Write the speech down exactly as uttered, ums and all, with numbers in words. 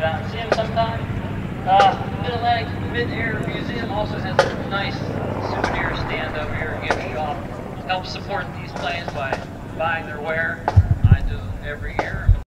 out and see them sometime. Uh, Mid-Atlantic Mid-Air Museum also has a nice souvenir stand over here, gift shop. Helps support these planes by buying their wear. I do every year.